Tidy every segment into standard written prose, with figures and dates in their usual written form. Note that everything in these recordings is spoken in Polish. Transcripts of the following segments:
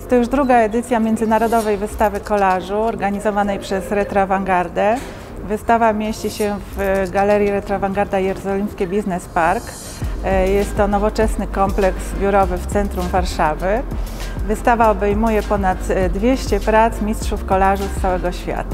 Jest to już druga edycja Międzynarodowej Wystawy Kolażu organizowanej przez Retroawangardę. Wystawa mieści się w Galerii Retroawangarda Jerozolimskie Business Park. Jest to nowoczesny kompleks biurowy w centrum Warszawy. Wystawa obejmuje ponad 200 prac mistrzów kolażu z całego świata.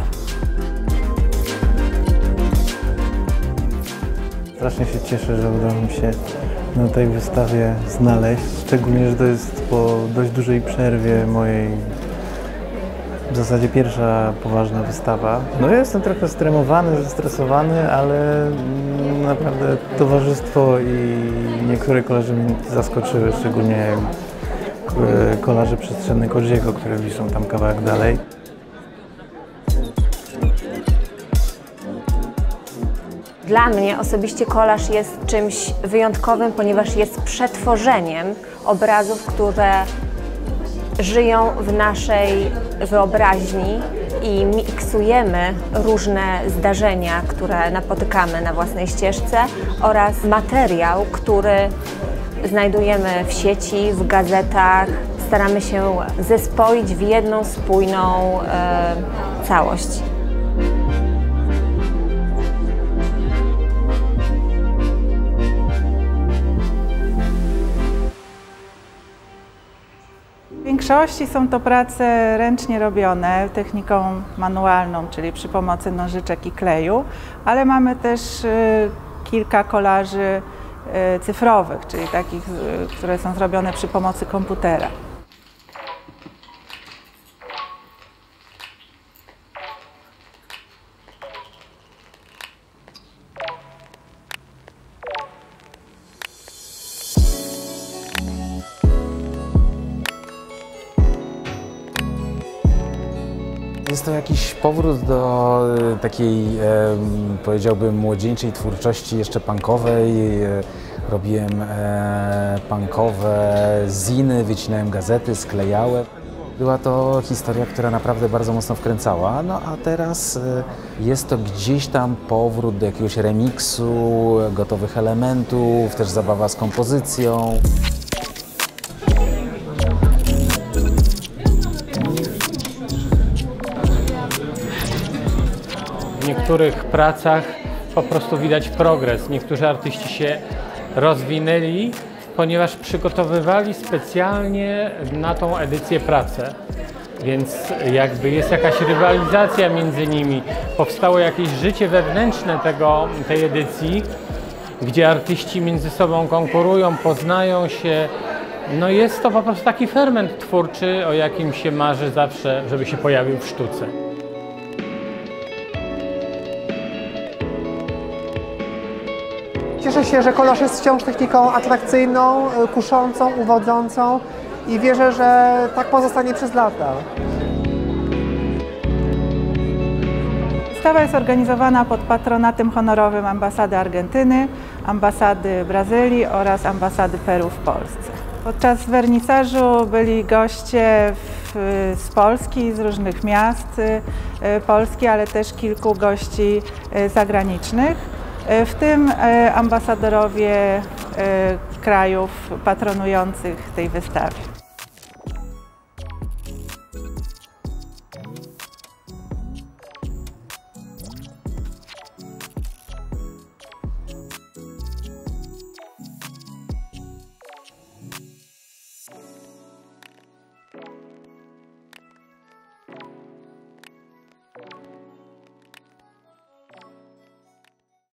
Strasznie się cieszę, że udało mi się na tej wystawie znaleźć, szczególnie, że to jest po dość dużej przerwie mojej, w zasadzie pierwsza poważna wystawa. No ja jestem trochę stremowany, zestresowany, ale naprawdę towarzystwo i niektóre kolaże mnie zaskoczyły, szczególnie kolaże przestrzenne Corsiego, które wiszą tam kawałek dalej. Dla mnie osobiście kolaż jest czymś wyjątkowym, ponieważ jest przetworzeniem obrazów, które żyją w naszej wyobraźni i miksujemy różne zdarzenia, które napotykamy na własnej ścieżce oraz materiał, który znajdujemy w sieci, w gazetach. Staramy się zespoić w jedną spójną całość. W większości są to prace ręcznie robione techniką manualną, czyli przy pomocy nożyczek i kleju, ale mamy też kilka kolaży cyfrowych, czyli takich, które są zrobione przy pomocy komputera. Jest to jakiś powrót do takiej, powiedziałbym, młodzieńczej twórczości jeszcze punkowej. Robiłem punkowe ziny, wycinałem gazety, sklejałem. Była to historia, która naprawdę bardzo mocno wkręcała, no a teraz jest to gdzieś tam powrót do jakiegoś remiksu, gotowych elementów, też zabawa z kompozycją. W niektórych pracach po prostu widać progres. Niektórzy artyści się rozwinęli, ponieważ przygotowywali specjalnie na tą edycję pracę. Więc jakby jest jakaś rywalizacja między nimi. Powstało jakieś życie wewnętrzne tej edycji, gdzie artyści między sobą konkurują, poznają się. No jest to po prostu taki ferment twórczy, o jakim się marzy zawsze, żeby się pojawił w sztuce. Cieszę się, że kolaż jest wciąż techniką atrakcyjną, kuszącą, uwodzącą i wierzę, że tak pozostanie przez lata. Wystawa jest organizowana pod patronatem honorowym Ambasady Argentyny, Ambasady Brazylii oraz Ambasady Peru w Polsce. Podczas wernisażu byli goście z Polski, z różnych miast Polski, ale też kilku gości zagranicznych, w tym ambasadorowie krajów patronujących tej wystawie.